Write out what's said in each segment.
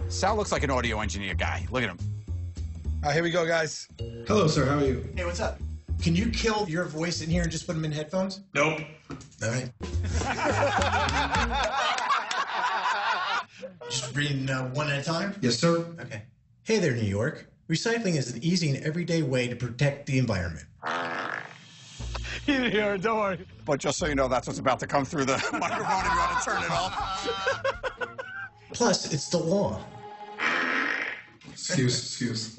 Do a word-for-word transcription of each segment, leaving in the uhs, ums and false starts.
Sal looks like an audio engineer guy. Look at him. All right, here we go, guys. Hello, sir. How are you? Hey, what's up? Can you kill your voice in here and just put them in headphones? Nope. All right. Just reading uh, one at a time? Yes, sir. Okay. Hey there, New York. Recycling is an easy and everyday way to protect the environment. You didn't hear it, don't worry. But just so you know, that's what's about to come through the microphone if you want to turn it off. Plus, it's the law. Excuse, excuse.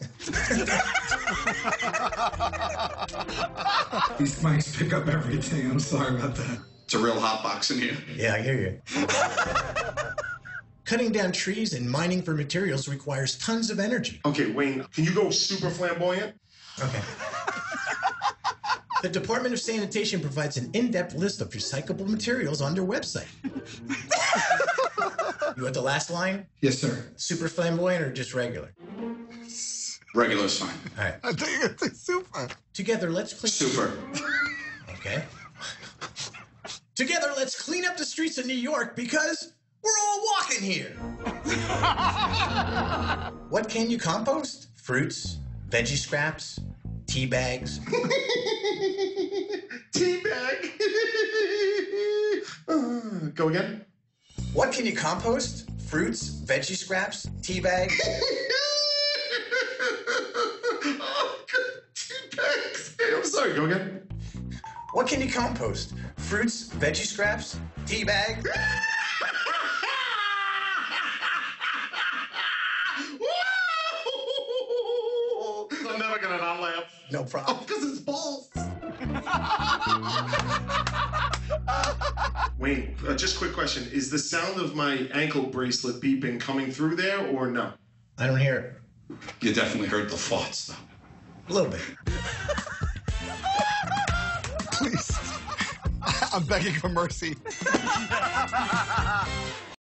These mics pick up everything. I'm sorry about that. It's a real hot box in here. Yeah, I hear you. Cutting down trees and mining for materials requires tons of energy. Okay, Wayne, can you go super flamboyant? Okay. The Department of Sanitation provides an in-depth list of recyclable materials on their website. You want the last line? Yes, sir. Super flamboyant or just regular? Regular's fine. All right. I think it's like super. Together, let's clean... Super. Okay. Together, let's clean up the streets of New York because we're all walking here. What can you compost? Fruits, veggie scraps, tea bags. Tea bag. uh, go again. What can you compost? Fruits, veggie scraps, tea bags. Oh, tea bags. Hey, I'm sorry, go again. What can you compost? Fruits, veggie scraps, tea bags. I'm never gonna not laugh. No problem. Oh, because it's balls. Wayne, uh, just quick question. Is the sound of my ankle bracelet beeping coming through there or no? I don't hear it. You definitely heard the farts, though. A little bit. Please. I'm begging for mercy.